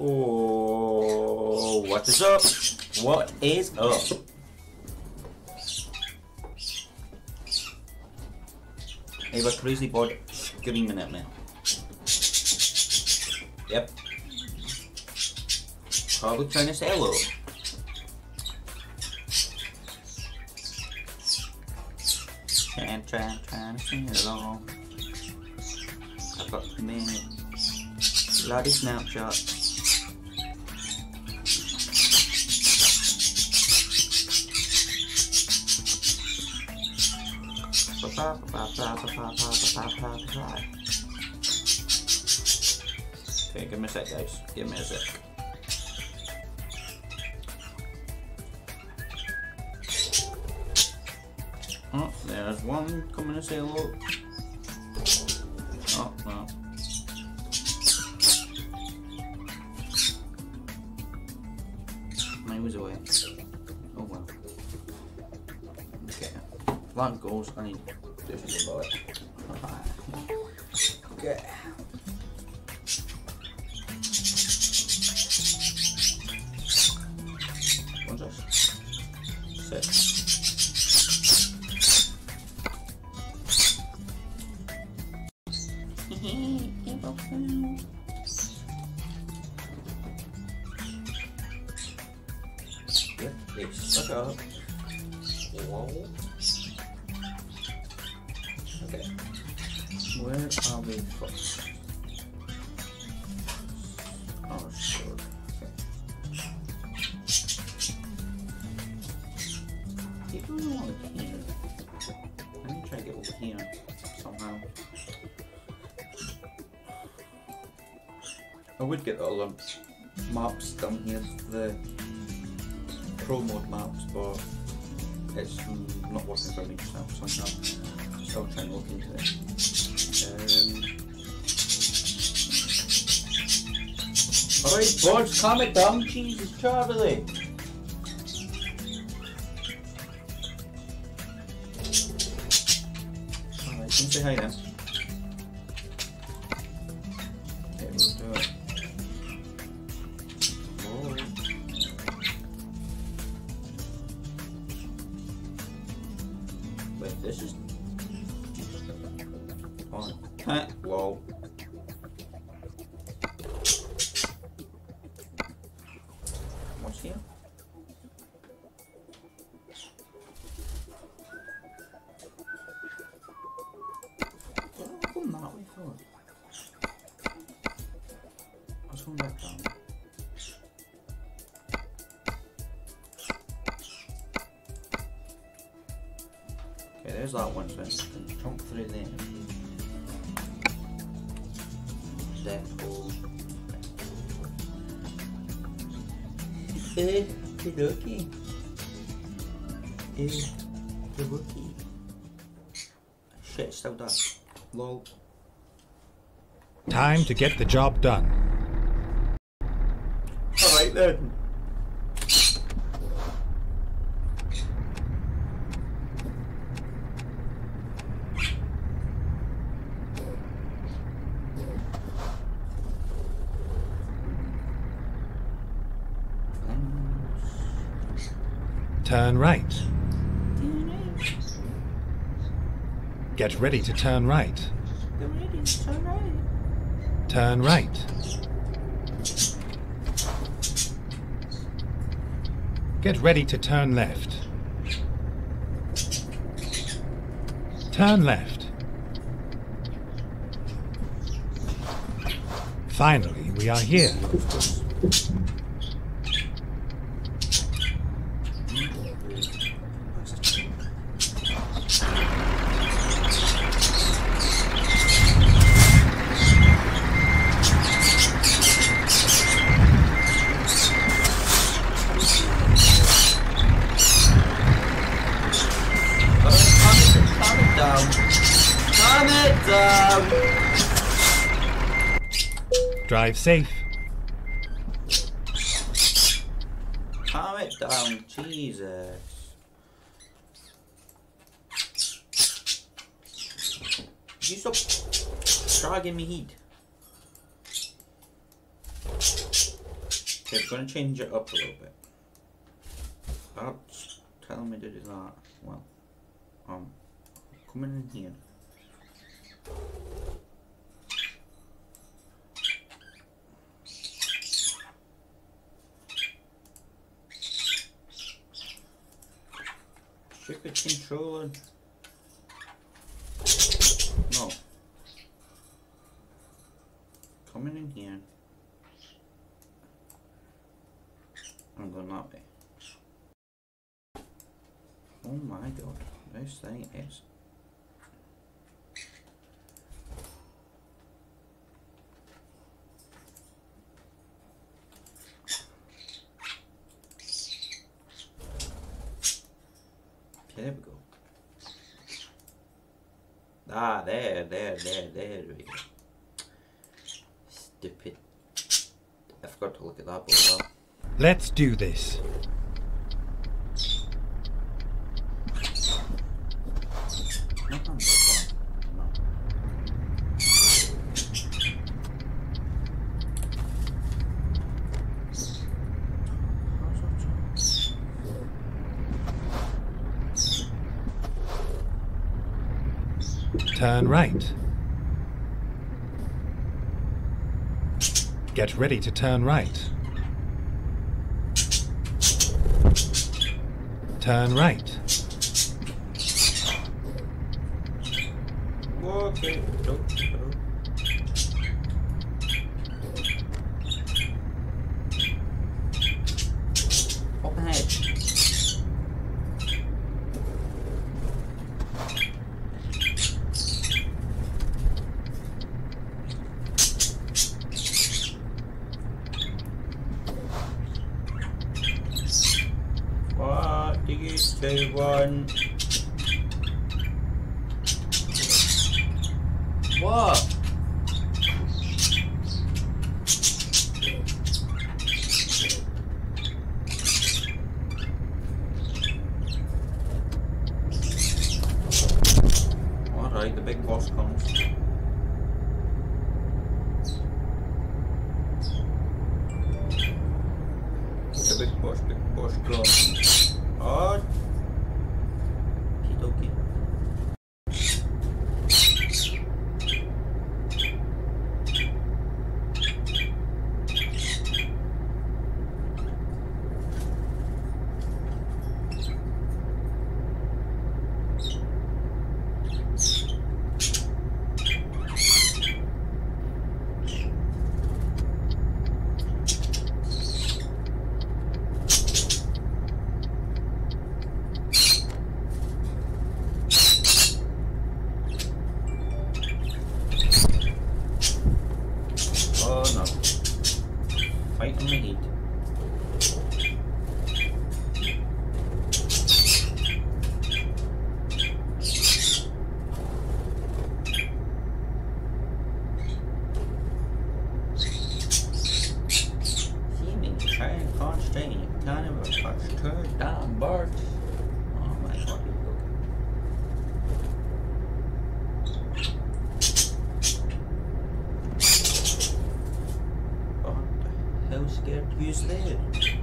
Oh, what is up? What is up? I have a crazy bird screaming at me. Yep. Probably trying to say hello. Trying to sing along. I've got to make bloody snapshots. Okay, give me a sec, guys. Give me a sec. Oh, there's one coming to say hello. Oh, no. Mine was away. Oh well. Okay. That goes. I need to do something about it. Okay. What's this? 6. Yep, they stuck up. Whoa. Okay. Where are we first? Oh, sure. Okay. People don't want to here. Let me try to get over here somehow. I would get all the maps down here, the Pro mode maps, but it's not working for me just now, so I'm still trying to look into it. Alright, boys, calm it down, Jesus, Charlie. Alright, come say hi then. Okay, we'll do it. Wait, this is on. Lol. What's here? I've gone that way forward. I was going back down. Okay, there's that one, so I can jump through there. Death hole. Kadoki. Kadoki. Shit, still done. Lol. Time to get the job done. Alright then. Turn right. Get ready to turn right. Turn right. Get ready to turn left. Turn left. Finally, we are here. Drive safe. Calm it down, Jesus. You stop dragging me heat. Okay, I'm going to change it up a little bit. That's telling me to do that. Well, coming in here. Stupid controller. No. Coming in here. I'm going that way. Oh my god, this thing is. There we go. Ah, there we go. Stupid. I forgot to look at that before. Let's do this. Turn right. Get ready to turn right. Turn right. Okay. Up ahead. What do you say one? What? Alright, the big boss comes. The big boss comes. Oh, okie fight on my heat. Seeming to try and constrain you kind of a touch turned down bird. Oh my god, you look. How scared to use that?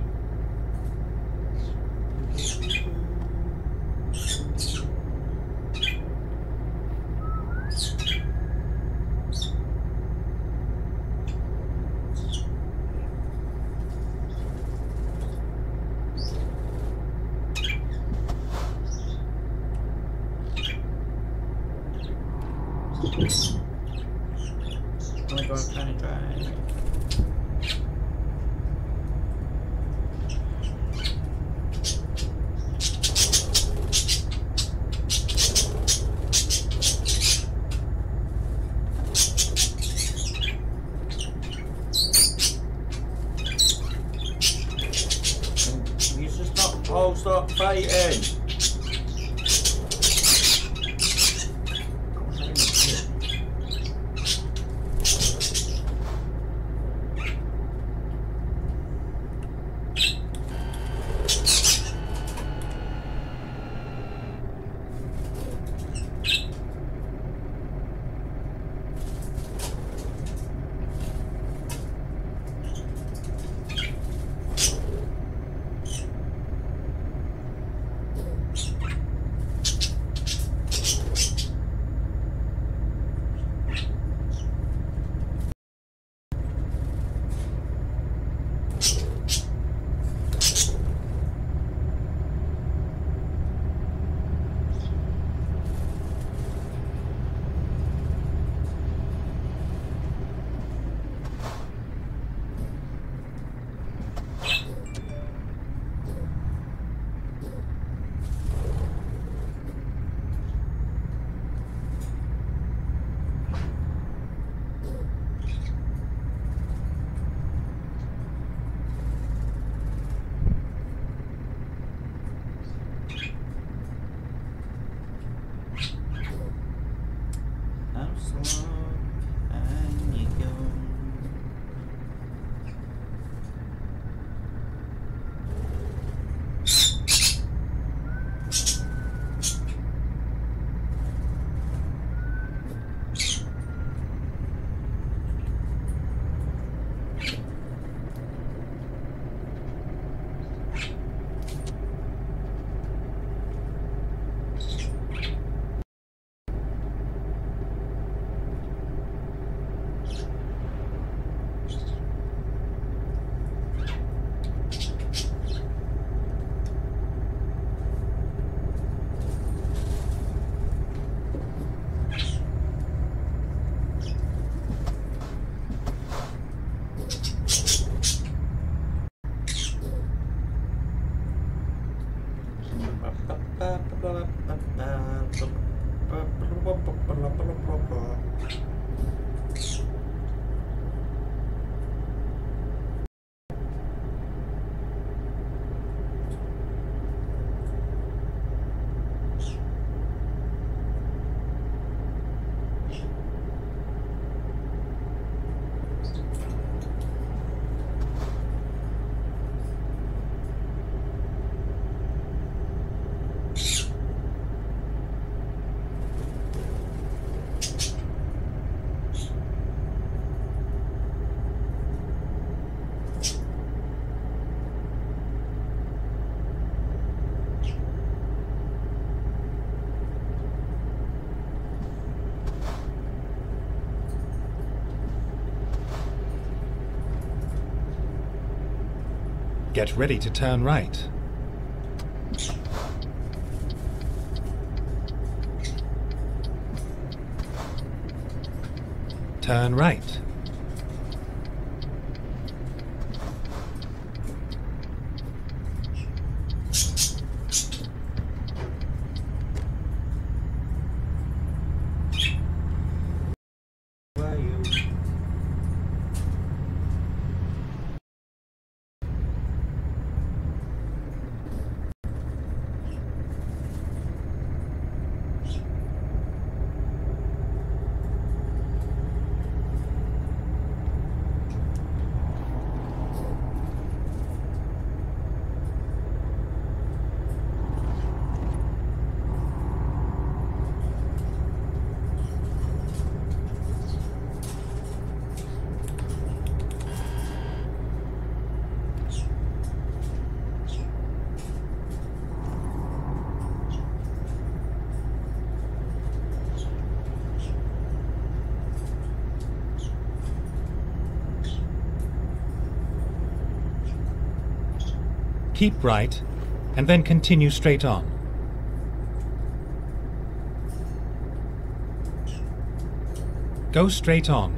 Oh my god, kind of dry. Oh, stop fighting! Get ready to turn right. Turn right. Keep right, and then continue straight on. Go straight on.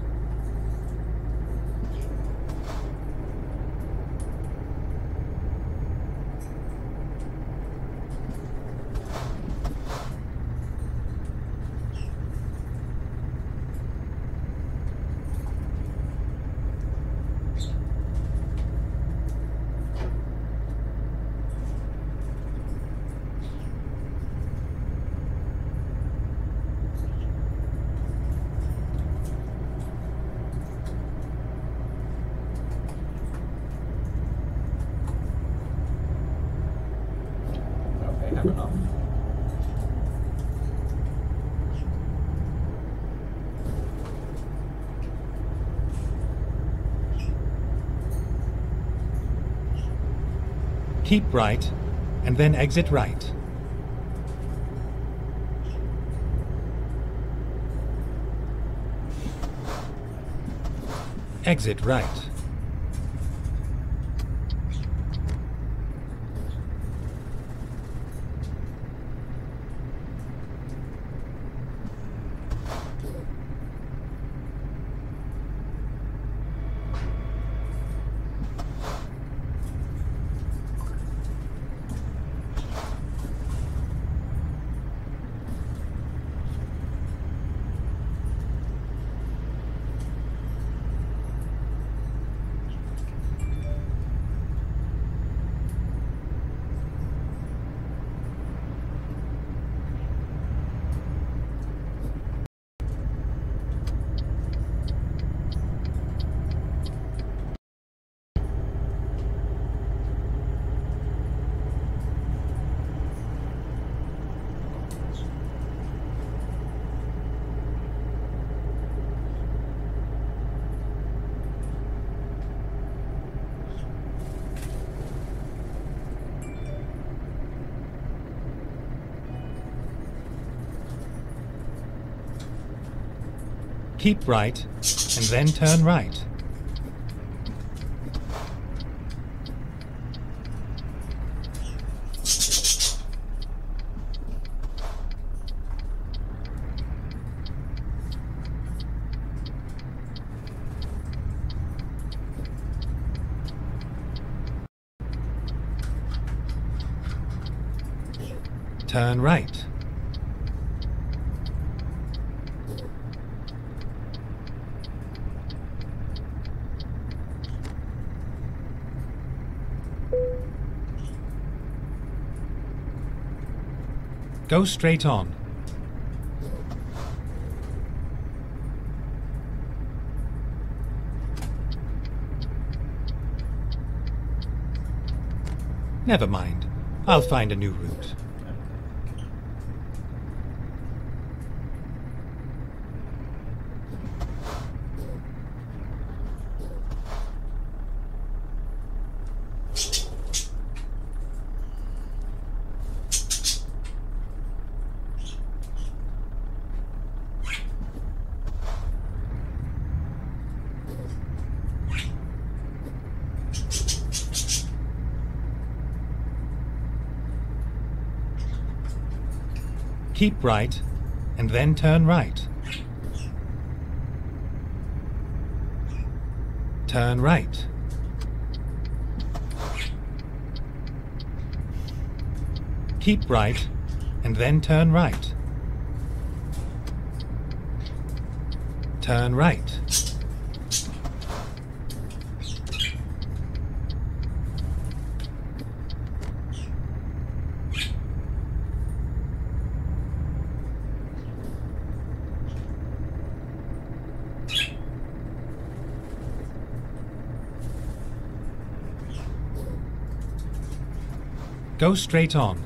Enough. Keep right, and then exit right. Exit right. Keep right, and then turn right. Turn right. Go straight on. Never mind. I'll find a new route. Keep right, and then turn right. Turn right. Keep right, and then turn right. Turn right. Go straight on.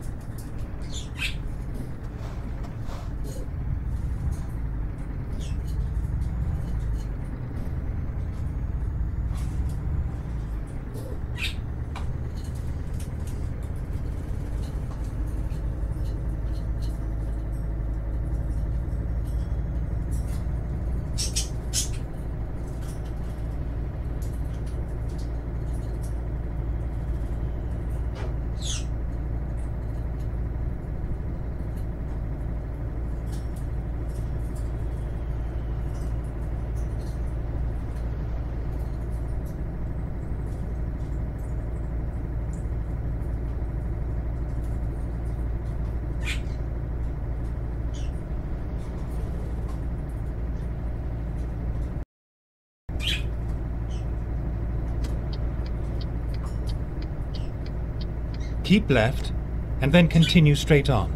Keep left, and then continue straight on.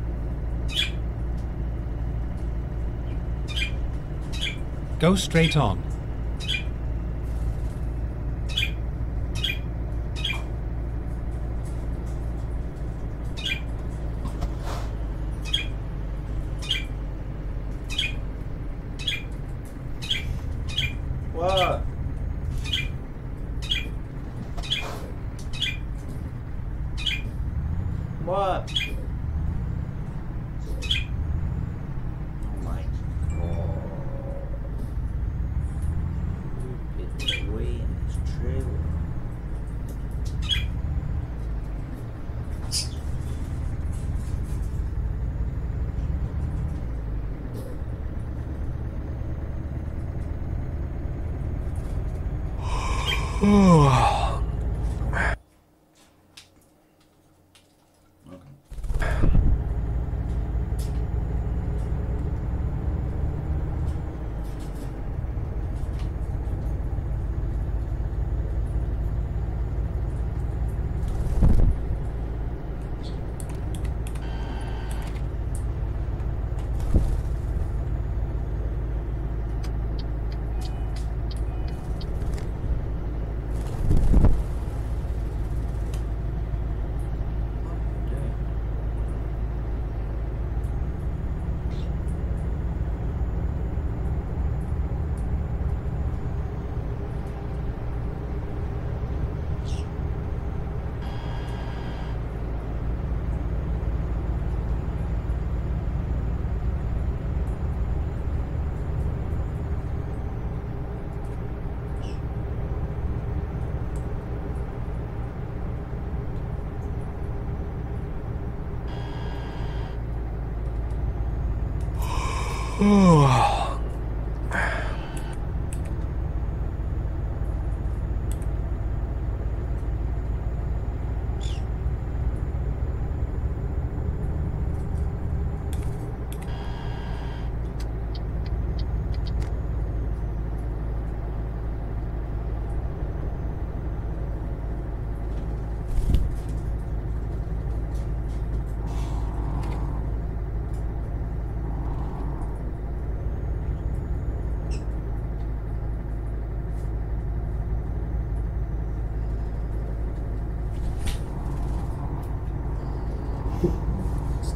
Go straight on. What? What? Oh my god. It's away in this trailer.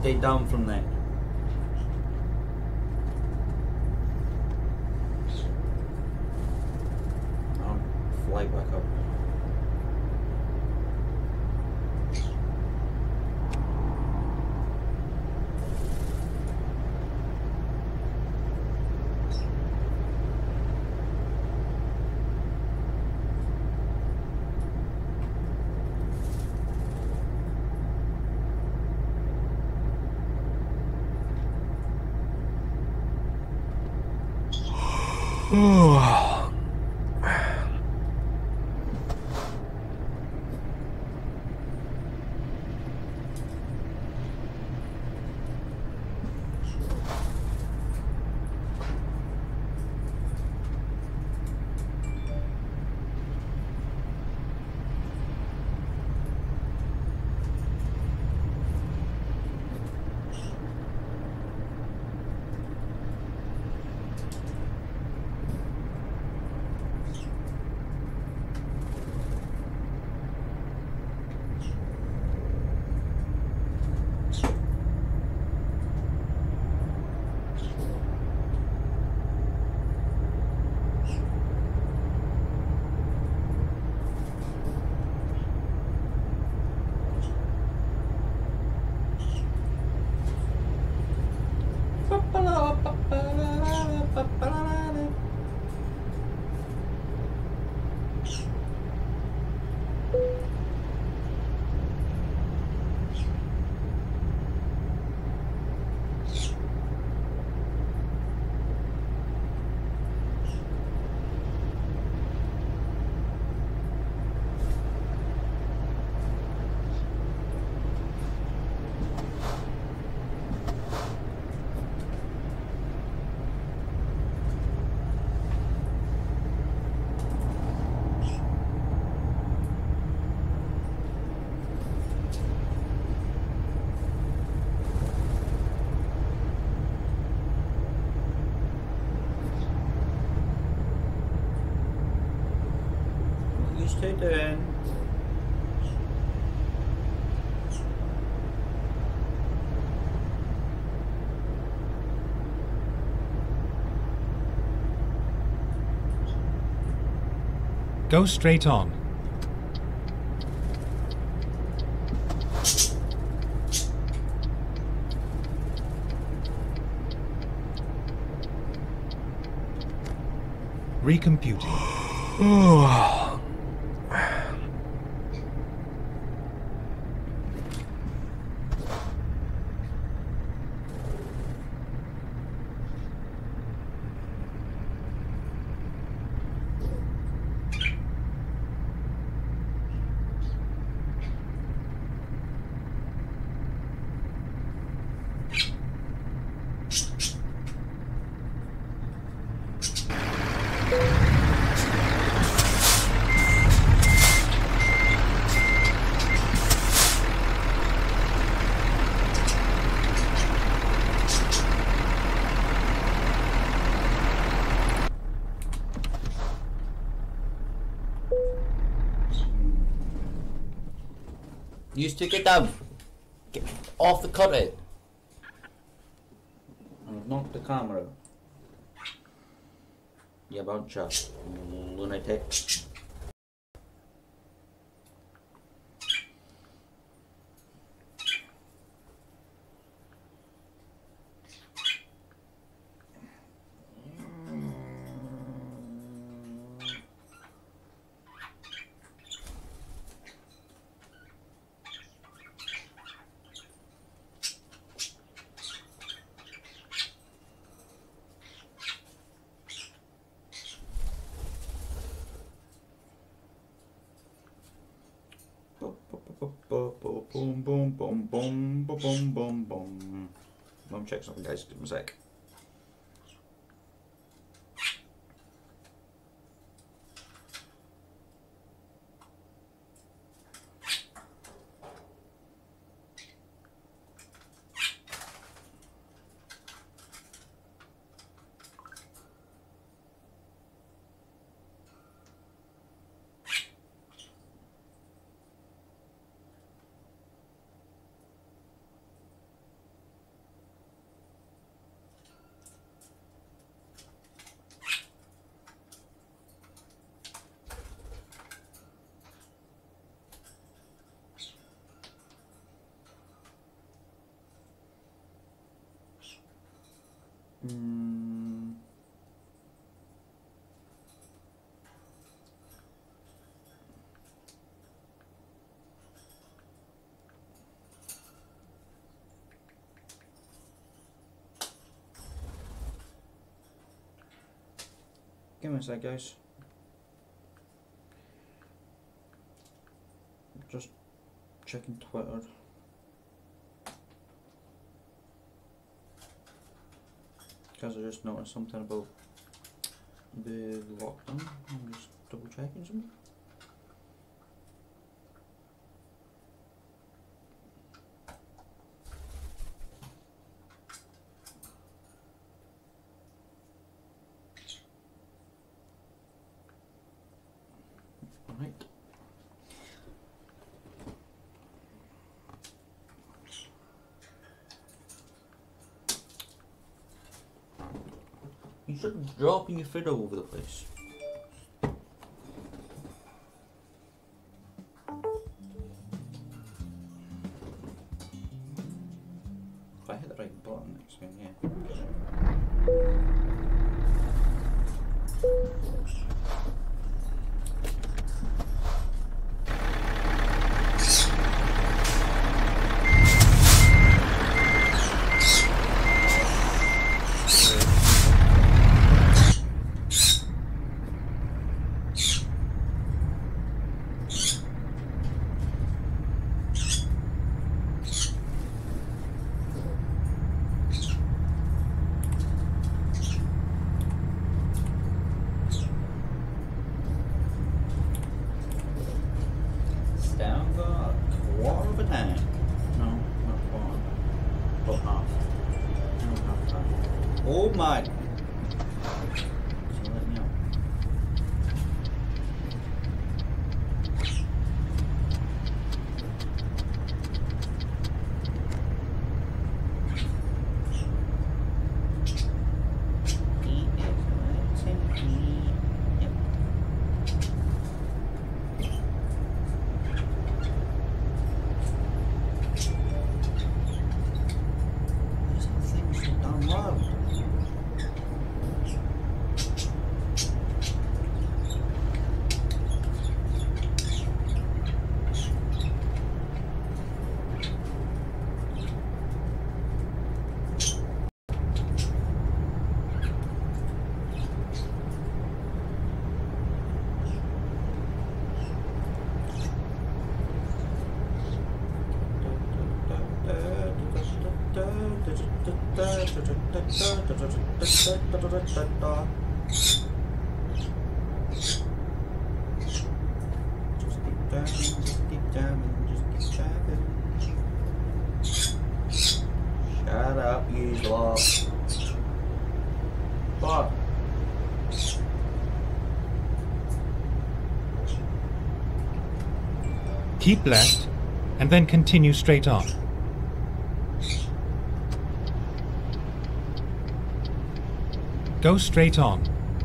Stay down from there. I'll fly back up. Stay down. Go straight on. Recomputing. You used to get down. Get off the curtain. I've knocked the camera. You bunch of lunatics. Boom, boom, boom, boom, boom, boom, boom, boom. Mum, check something, guys. Give me a sec. Give me a sec, guys. Just checking Twitter. Because I just noticed something about the lockdown. I'm just double checking something. Alright. You shouldn't be dropping your food all over the place. If I hit the right button next thing, yeah. Down the quarter of a tank. No, not quarter. But half. No, half tank. Oh my! So let me know. Shut up, you blob. Bob. Keep left, and then continue straight on. Go straight on.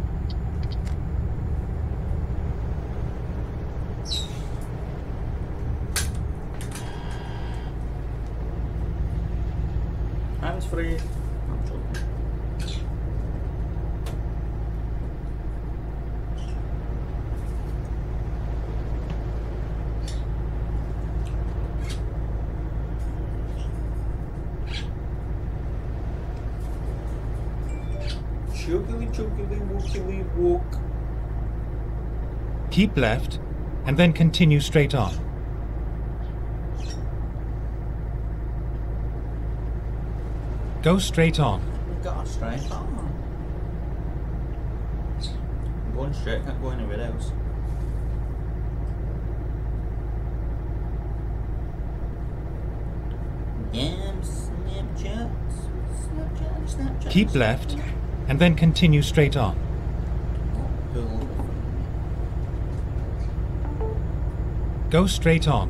Hands free. Chookily chookily wookily wook. Keep left, and then continue straight on. Go straight on. We got straight on. I'm going straight, can't go anywhere else. Damn Snapchat. Snapchat. Keep left, and then continue straight on. Go straight on.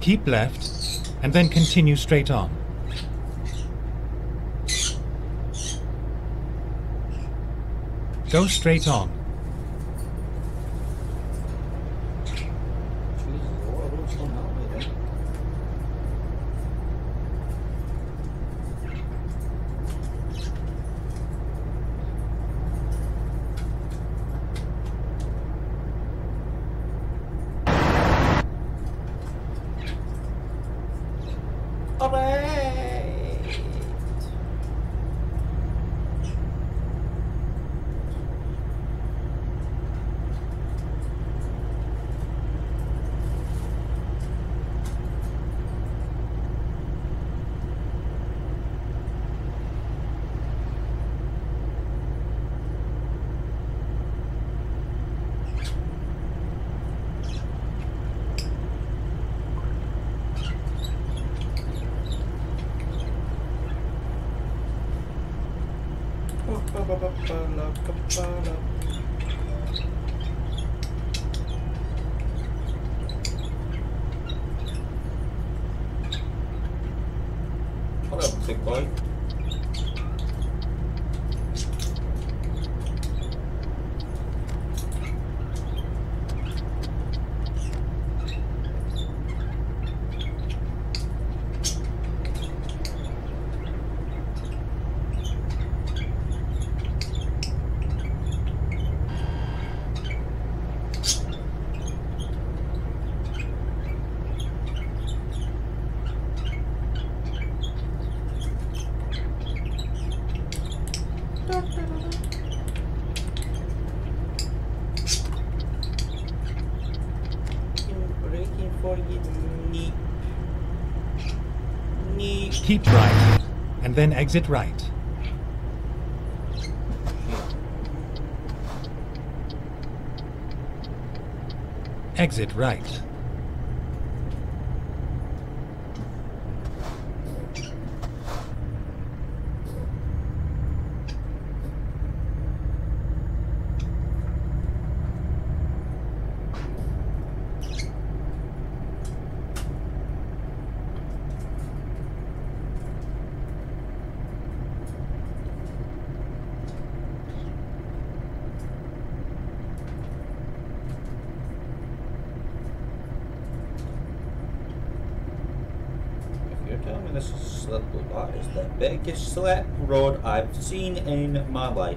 Keep left, and then continue straight on. Go straight on. Jesus, what a road's coming out with it. What up, sick boy? Breaking for you, neat. Neat. Keep right, and then exit right. Exit right. You're telling me this slip that is the biggest slip road I've seen in my life.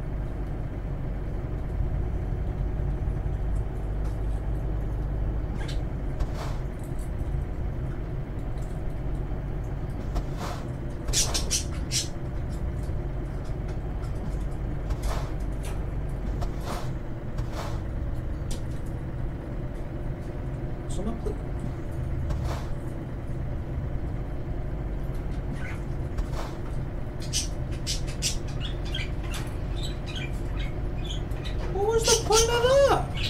Someone put what was the point of that?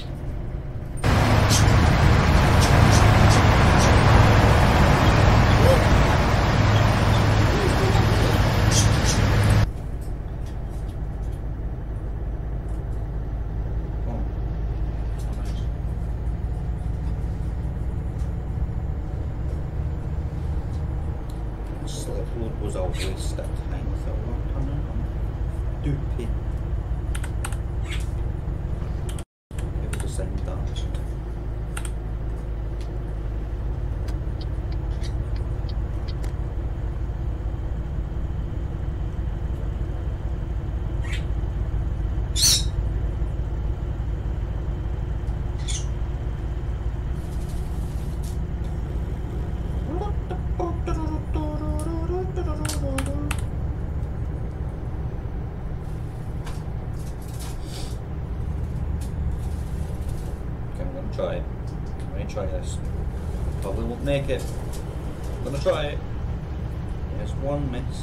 Slip road was a waste of time for a long time. Stupid. Saying that. Try it. I'm gonna try this. Probably won't make it. I'm gonna try it. There's one miss.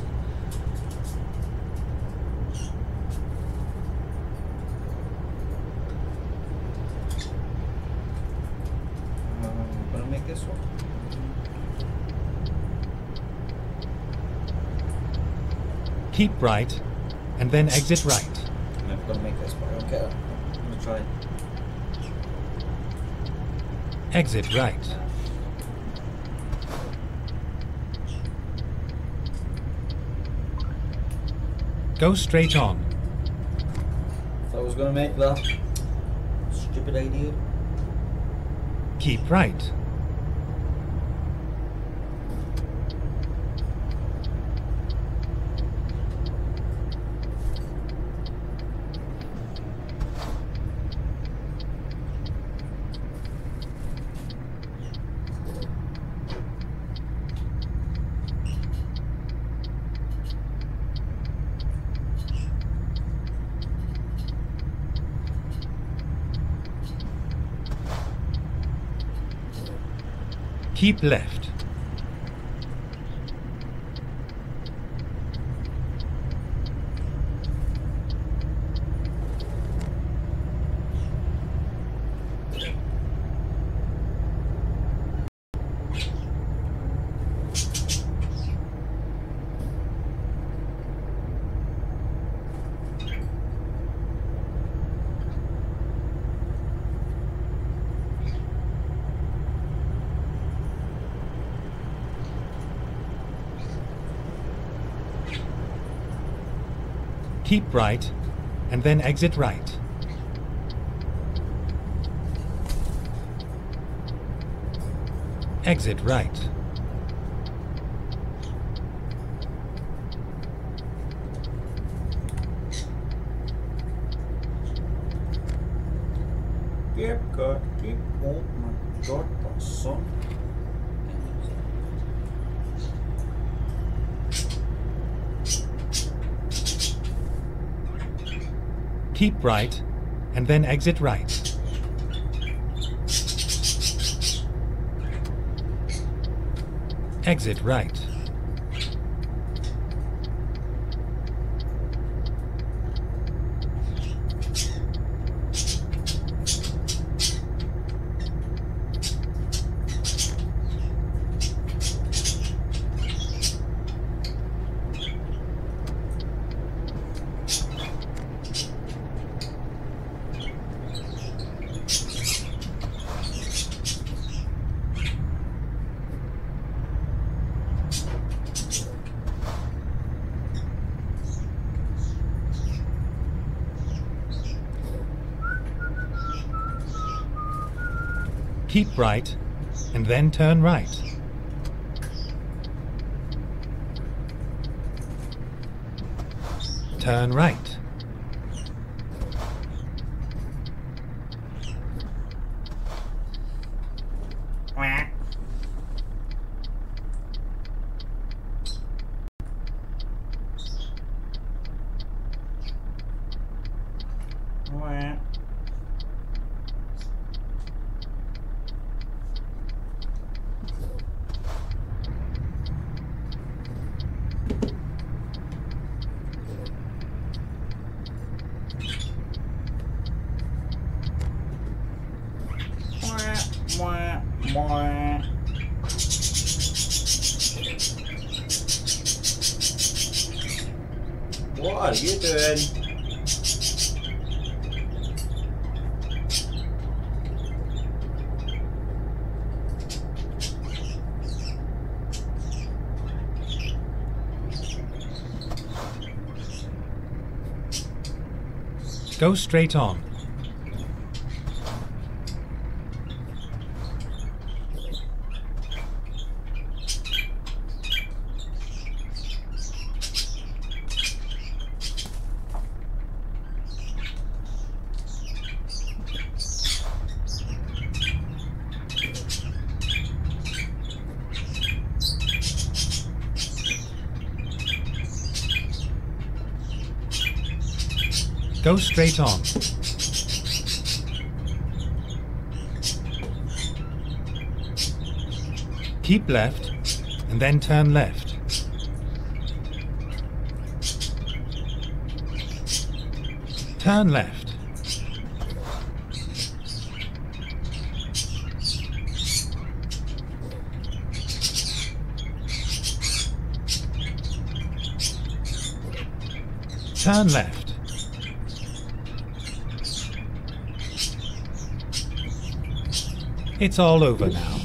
I'm gonna make this one. Keep right, and then exit right. I'm never gonna make this, but I don't care. I'm gonna try it. Exit right. Go straight on. So I was going to make that stupid idea. Keep right. Keep left. Keep right, and then exit right. Exit right. Keep good, keep, oh my god, that's sun. Keep right, and then exit right. Exit right. Keep right, and then turn right. Turn right. What are you doing? Go straight on. Go straight on. Keep left, and then turn left. Turn left. Turn left. It's all over now.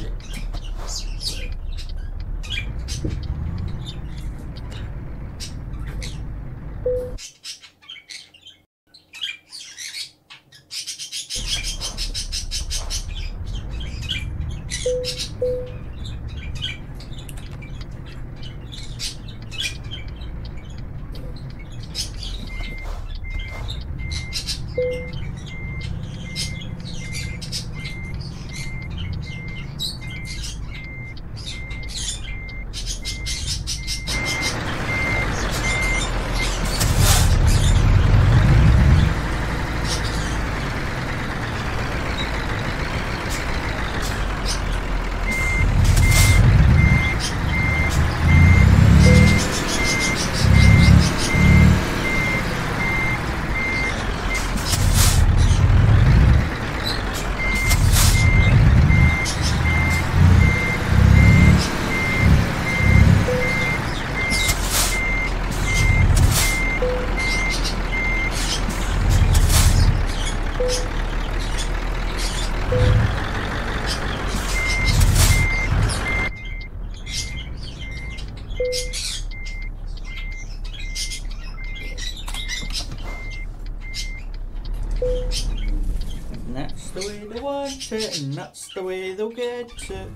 And that's the way they want it, and that's the way they'll get it.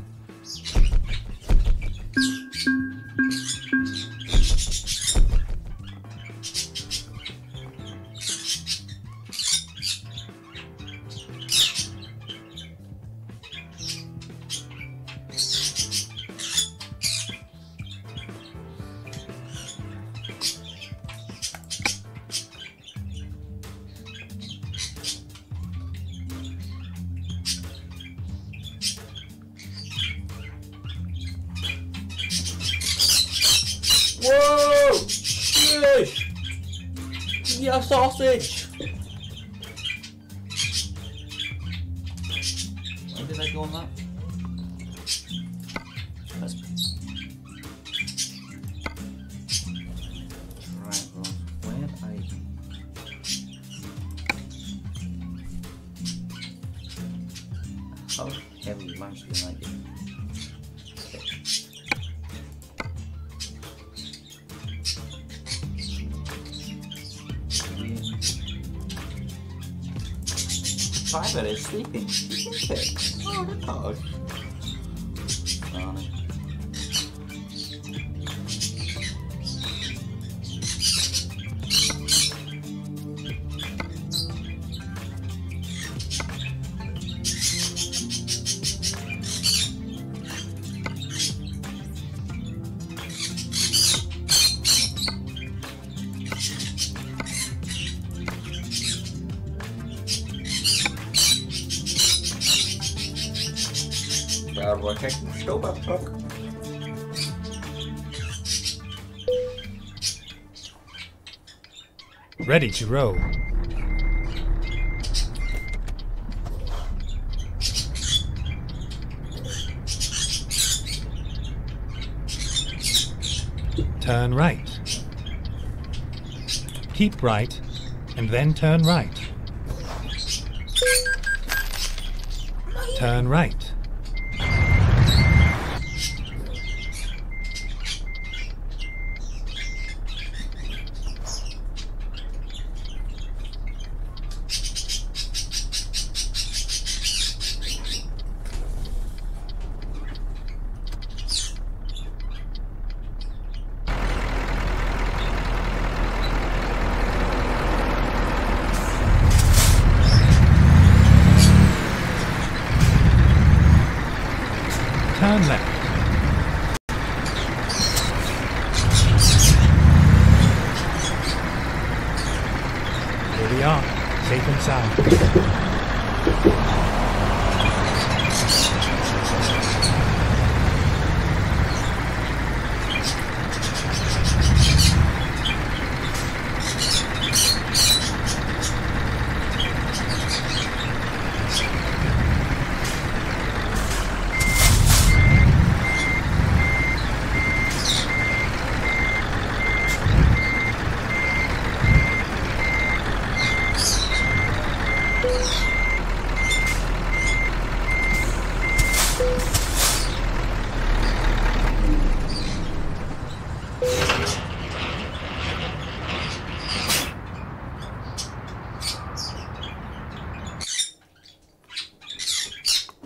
Whoa! Yes! Yeah, sausage! Where did I go on that? That's... Right, well, where I... How heavy you managed to make it? Fiber is sleeping. Oh, look at us. Funny. Daar wordt echt een stoomafpak. Ready to row. Turn right. Keep right, and then turn right. Turn right. Turn left. Here we are, safe and sound.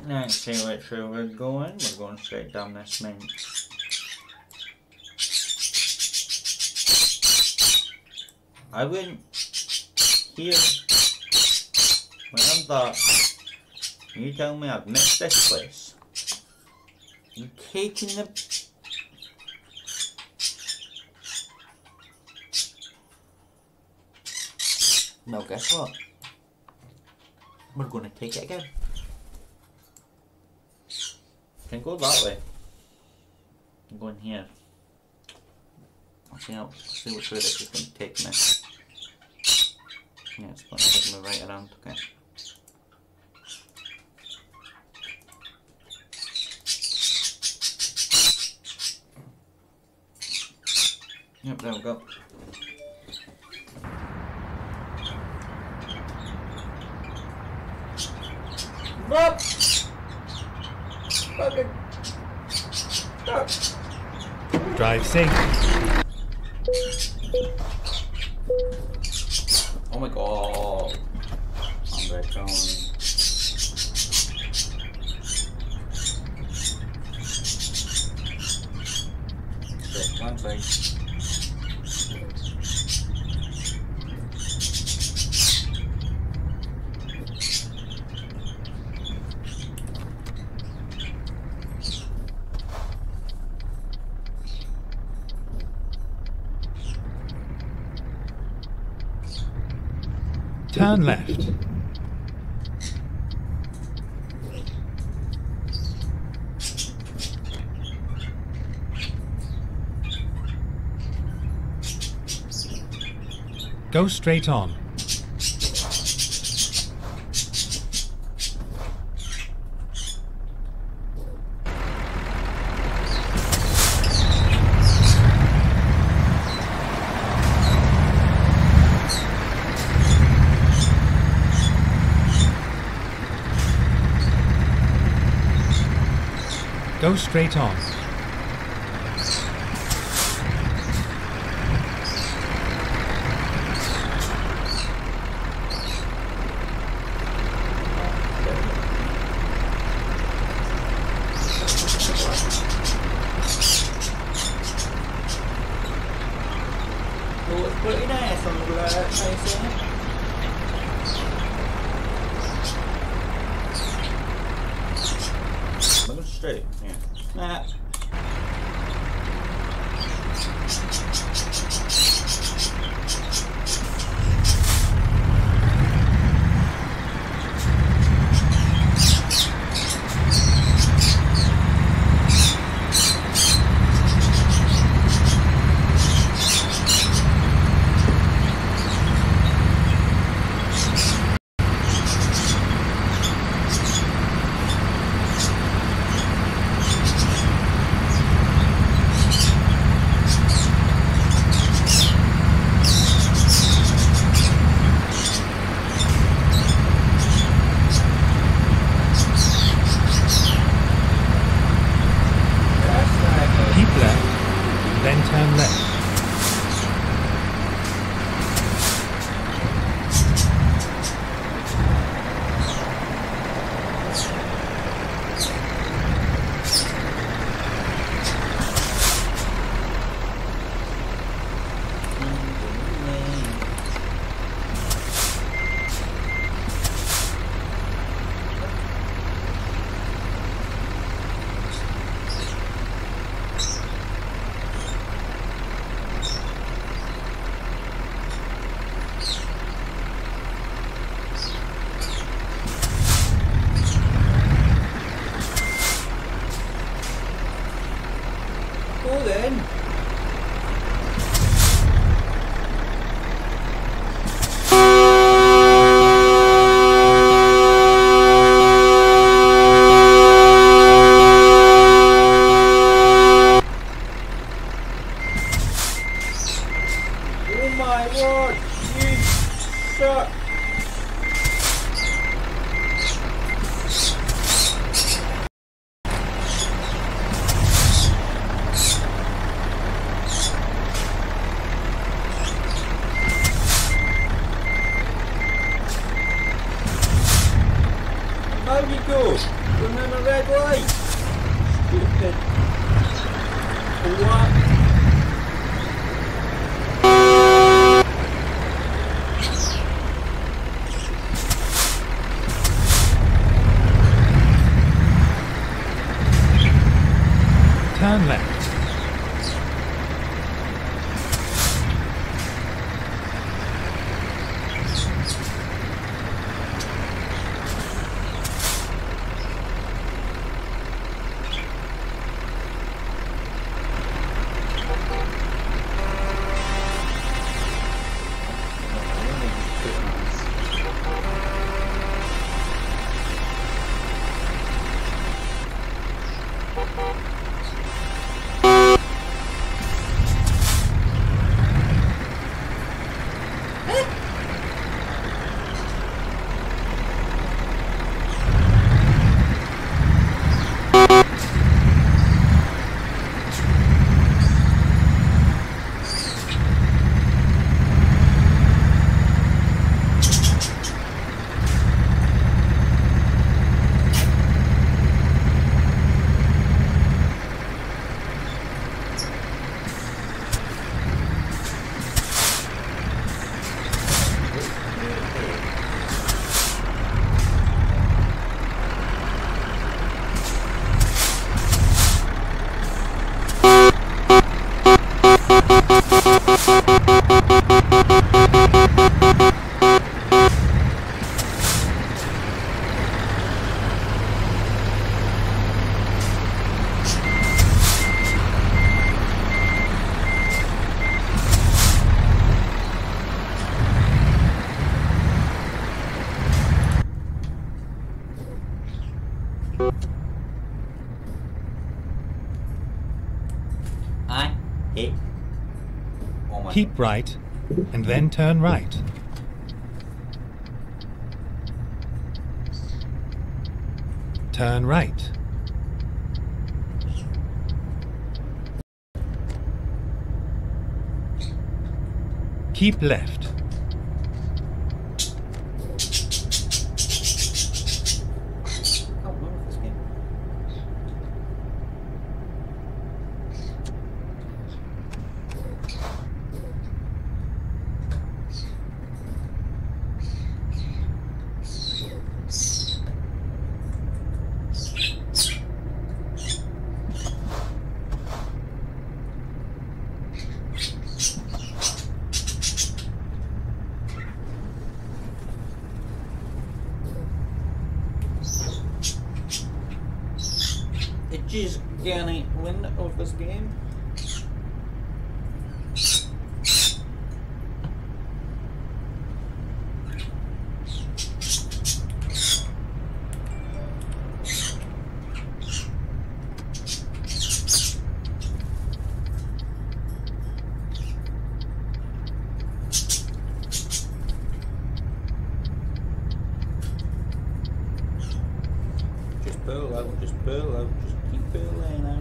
Let's see which way we're going. We're going straight down this main. I went here. When I'm that, you tell me I've missed this place. You taking the... No, guess what? We're going to take it again. Can go that way. I'm going here. I'll see which way this is going to take me. Yeah, it's going to take me right around, okay. Yep, there we go. Stop! Fucking stop! Drive safe. Oh my god! I'm very down. Okay, one side. Turn left. Go straight on. Go straight on. Oh, it's pretty nice on the tracing. Look straight, yeah. Snap. then turn left. Go then. Oh my word, you suck. How do you go? Remember red light! Stupid. What? Turn left. I hate. Oh my. Keep right, and then turn right. Turn right. Keep left. I can't remember this game. It just can't win of this game. Just pull out, just pull out, just keep pulling out.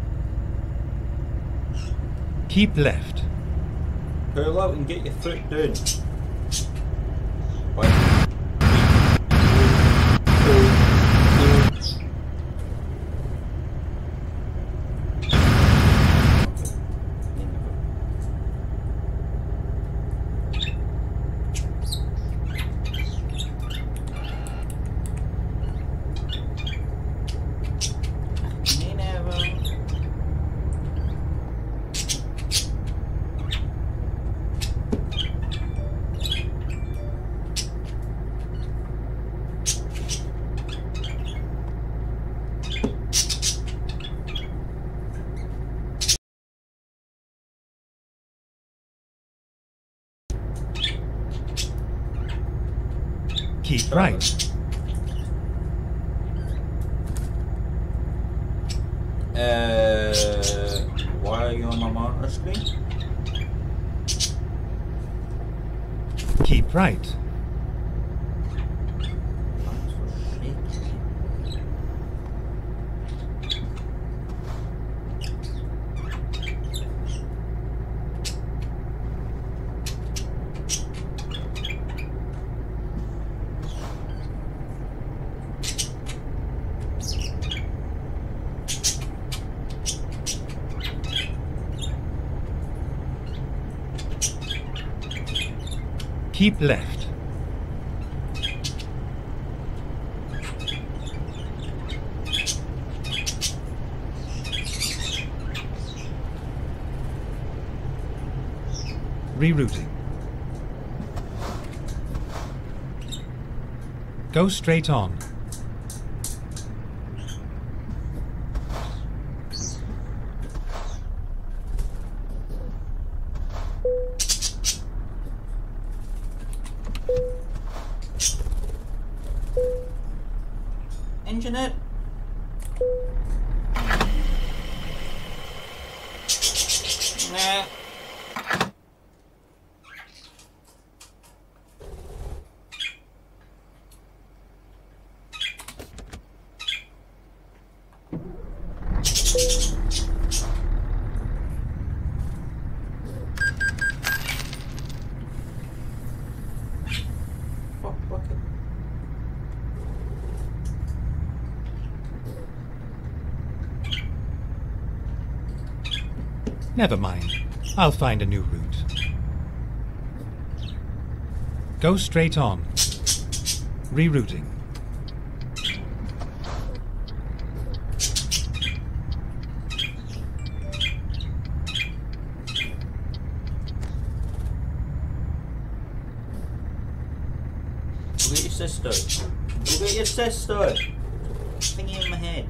Keep left. Pull out and get your foot down. Right. Keep right. Why are you on my monitor screen? Keep right. Keep left. Rerouting. Go straight on. Engine it. Nah. Never mind. I'll find a new route. Go straight on. Rerouting. Look at your sister. Look at your sister. Thingy in my head.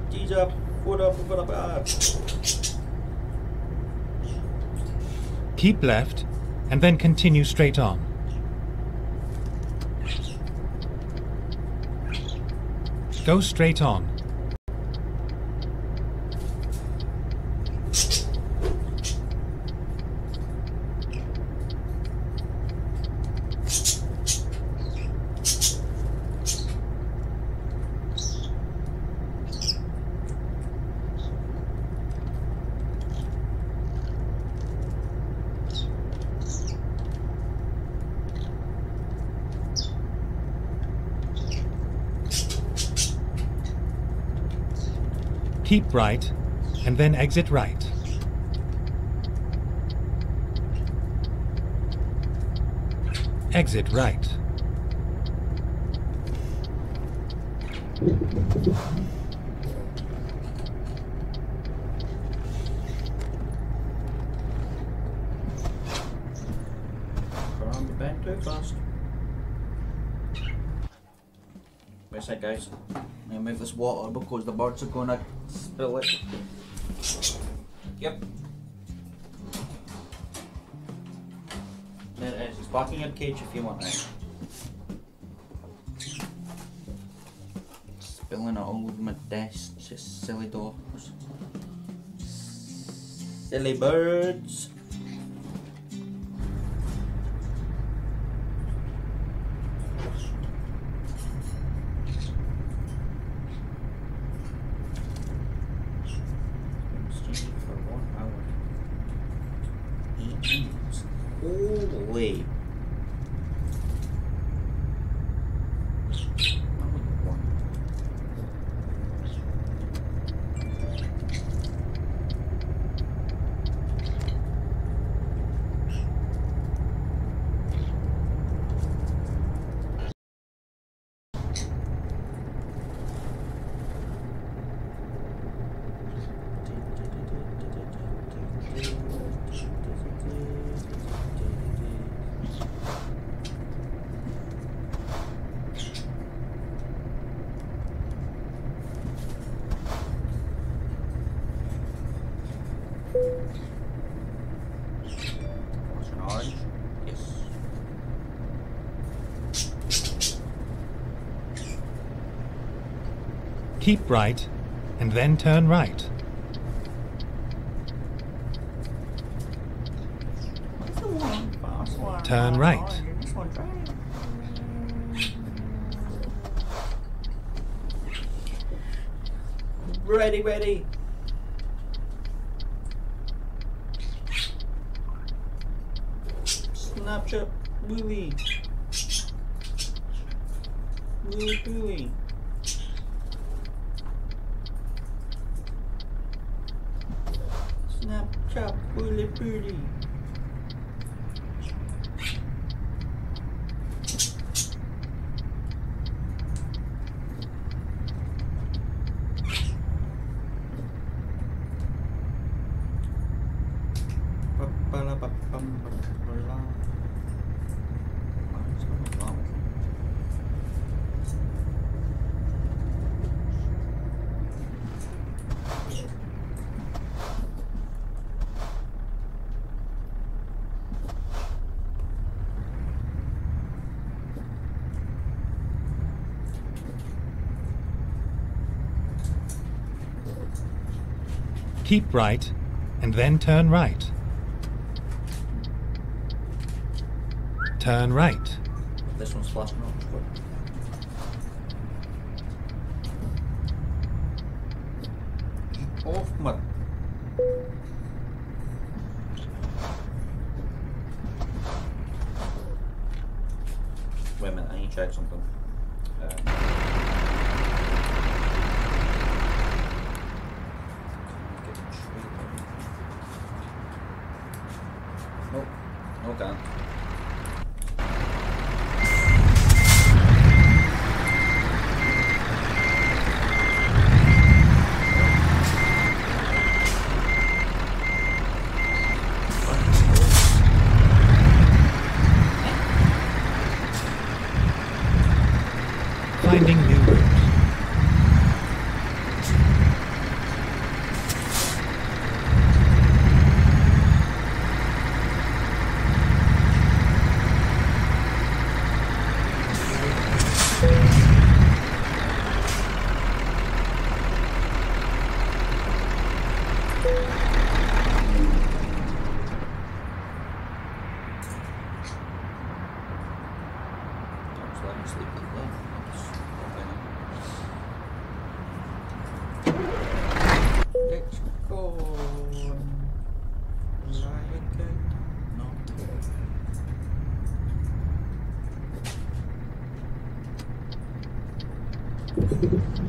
Dieser Futter. Keep left and then continue straight on. Go straight on. Keep right and then exit right. Exit right. I'm bent too fast. Wait a sec, guys. I'm gonna move this water because the birds are gonna spill it. Yep. There it is. It's back in your cage if you want it. Spilling it all over my desk. Just silly dogs. Silly birds. Holy. What's an orange? Yes. Keep right and then turn right. What's the one? Fast one. Turn Fast right. one. This one's right. Ready, ready. Snapchat, Willy. Willy. Snapchat, Willy. Keep right and then turn right. Turn right. This one's flashing off. Off my. Wait a minute, I need to check something. Nope, no can't. Finding new route.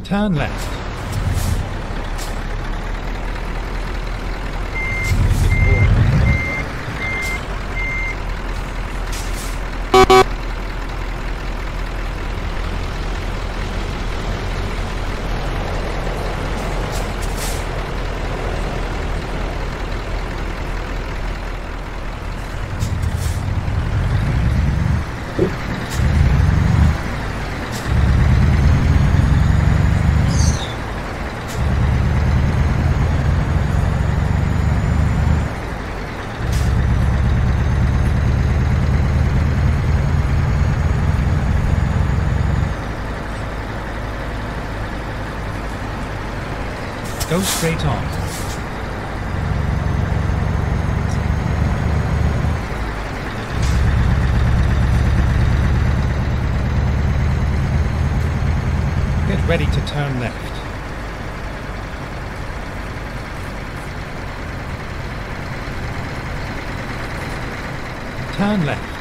Turn left. Go straight on. Get ready to turn left. Turn left.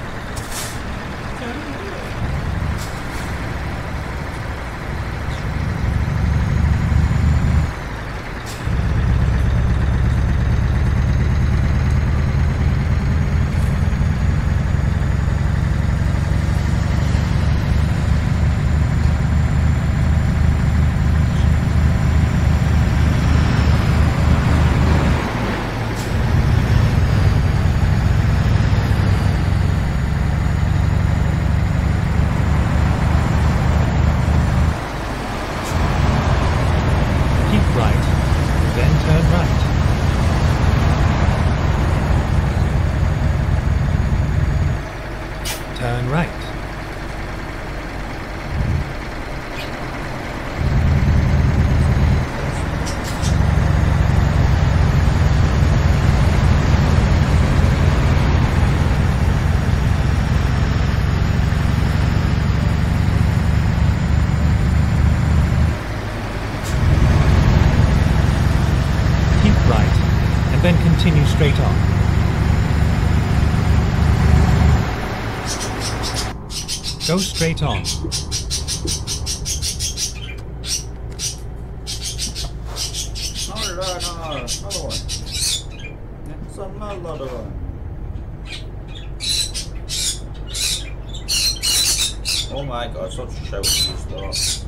Turn right. Keep right, and then continue straight on. Go straight on. Oh my god, such a shout from the start.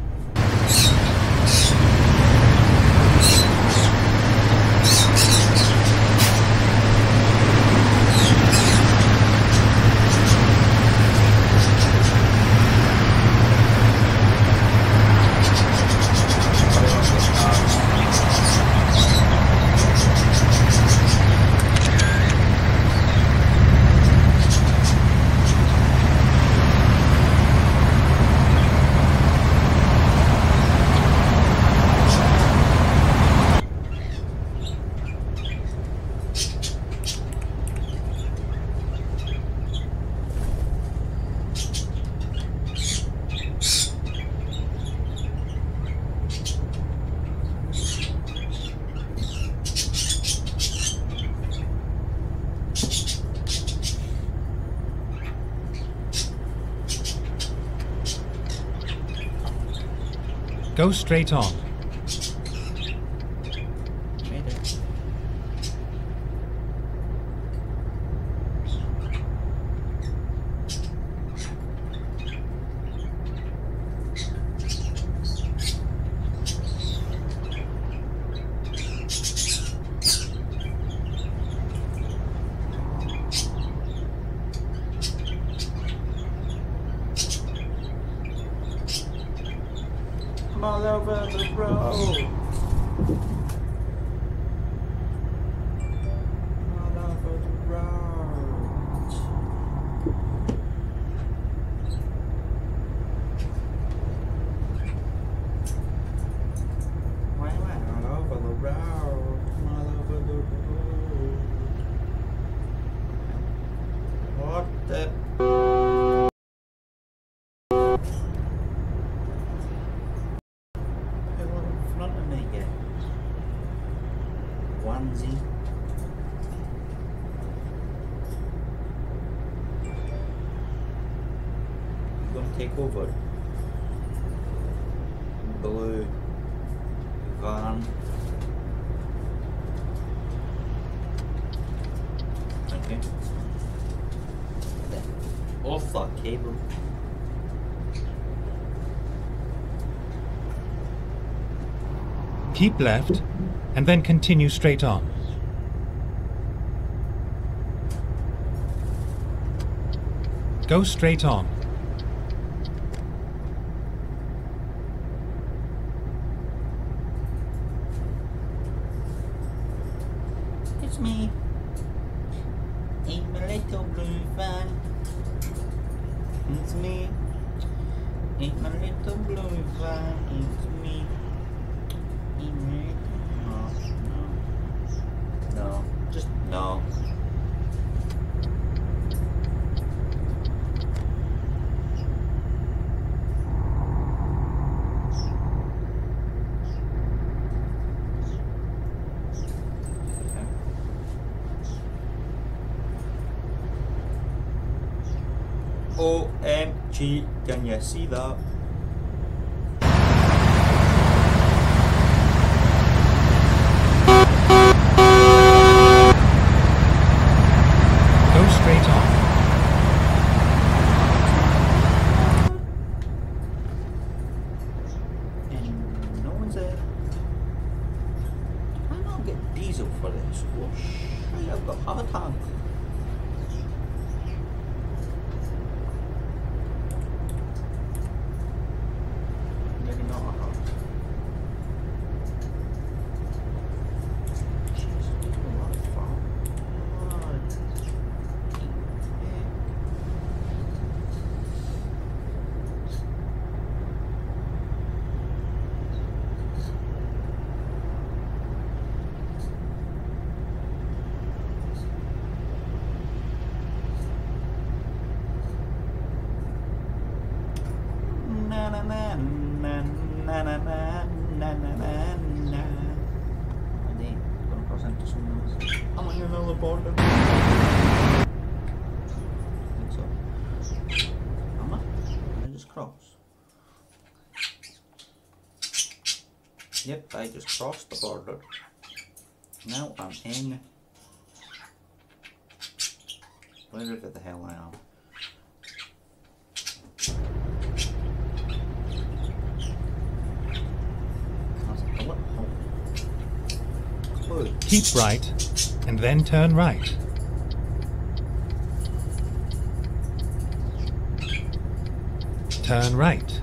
Go straight on. All over the road. All over the road. Why am I all over the road? All over the road. What the? Onesie. You gonna take over? blue van. Thank you. Off that cable. Keep left and then continue straight on. Go straight on. It's me. In my little blue van. It's me. In my little blue van. It's me. In my little... No. Just no. OMG, can you see that? Go straight on. And no one's there. I don't get diesel for this. Oh shit, I've got half a tank. Maybe not a half. Jeez, what fun. Na na na na na na na na na na na. Indeed, gonna cross into someone else. I'm on another border. I think so. Am I? Did I just cross? Yep, I just crossed the border. Now I'm in wherever the hell I am. Keep right and then turn right. Turn right.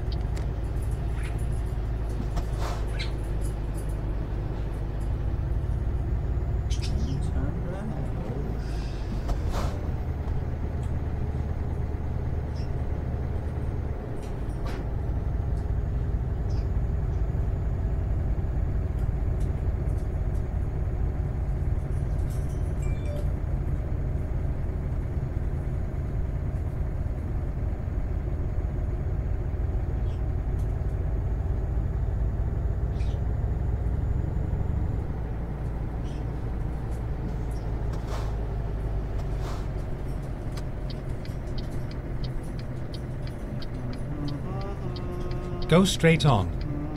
Go straight on.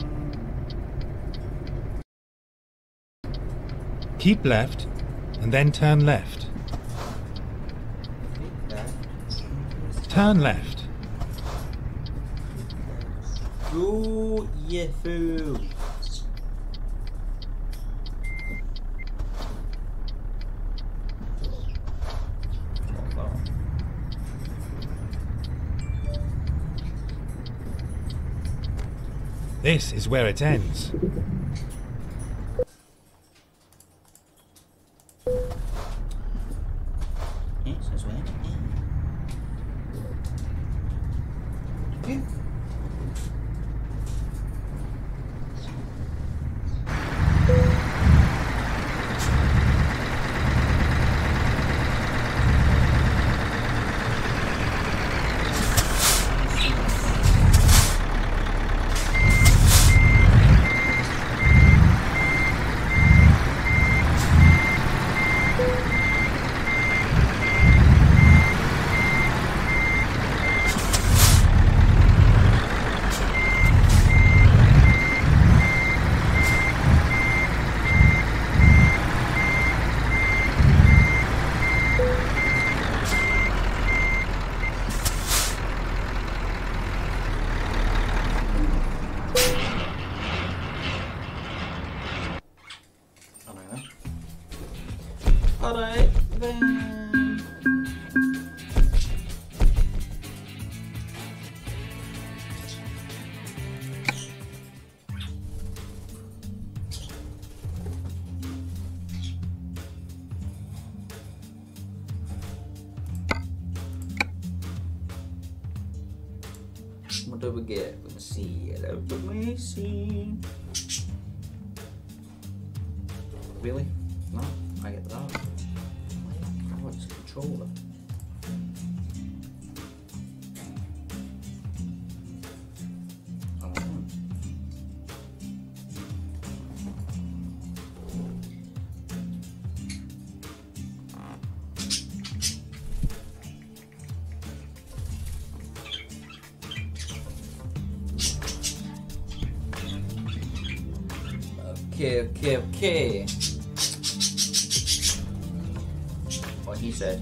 Keep left and then turn left. Turn left. Go, you fool! This is where it ends. Yes, that's right. Yeah. Alright then. What do we get? Let's see. Hello to Macy. Really? No, I get that. Oh, it's a controller. Okay. What he said.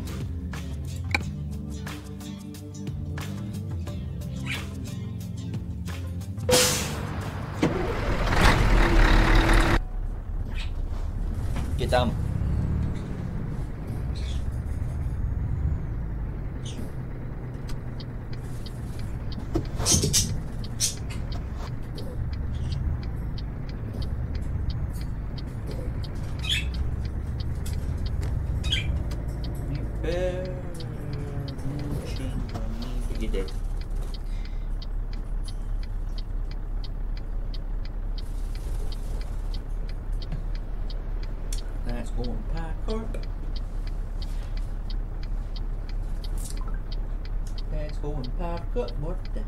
Get down. You did. Let's go and pack up. Let's go and pack up. What the?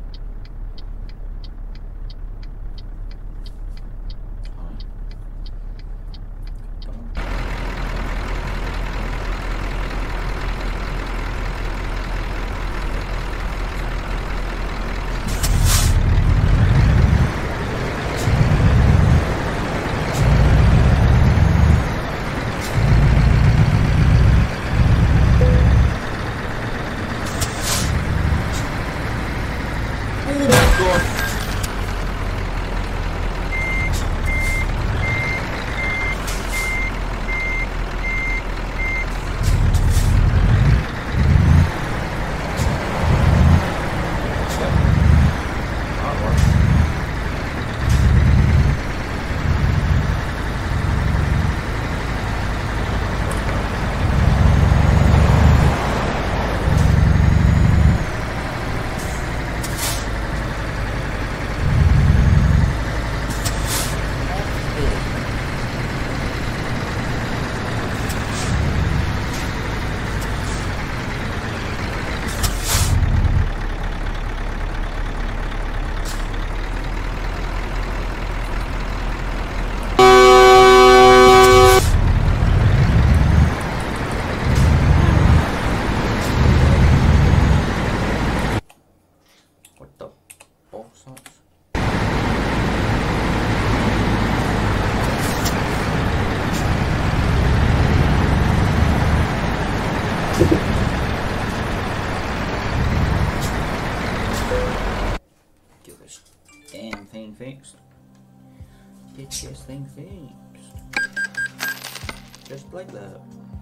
Get this damn thing fixed. Get this thing fixed. Just like that.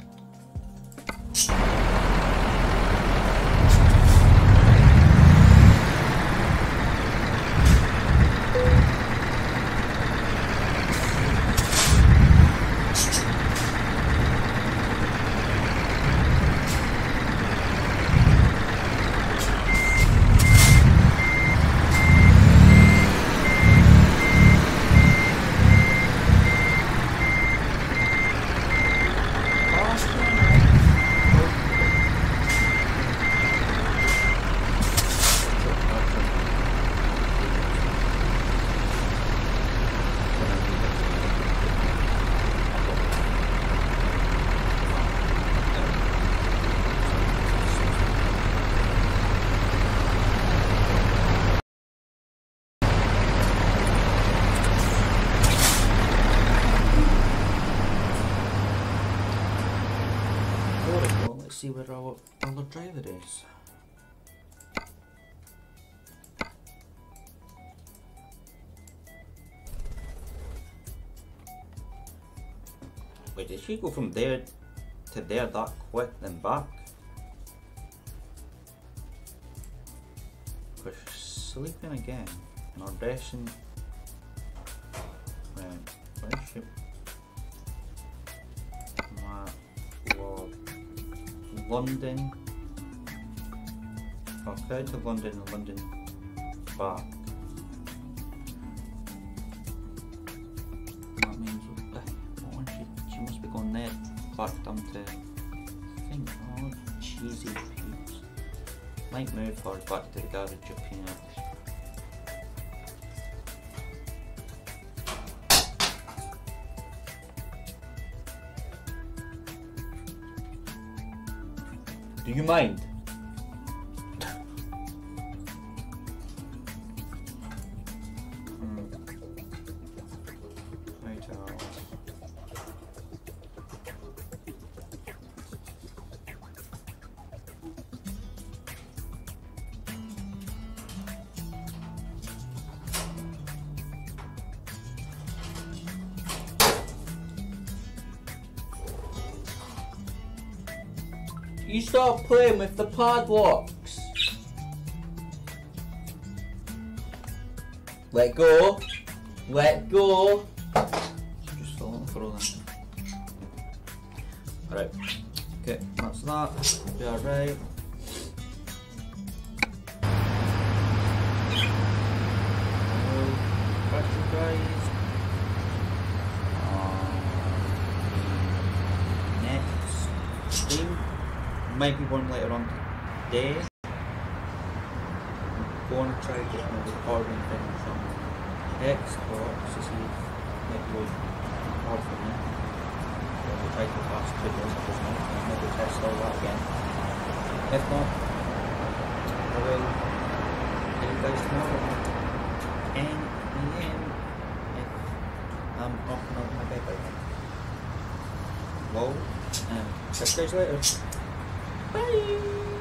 Let's see where our other driver is. Wait, did she go from there to there that quick then back. We're sleeping again and our dressing. Right, ship. London. Okay, to London and London back. That means she must be going there back down to I think cheesy peeps. Might move her back to the garage of peanuts. Do you mind? You start playing with the padlocks. Let go. Let go. Just falling for all that. Alright. Okay, that's that. Be alright. Back to you guys. Next stream. Might be one later on today. I'm going to try to get my recording thing from Xbox to see if it would record for me. We'll try to pass 2 days of this month and maybe test all that again. If not, I will see you guys tomorrow. And if I'm off and out of my bed by then. Well, catch you guys later. Bye!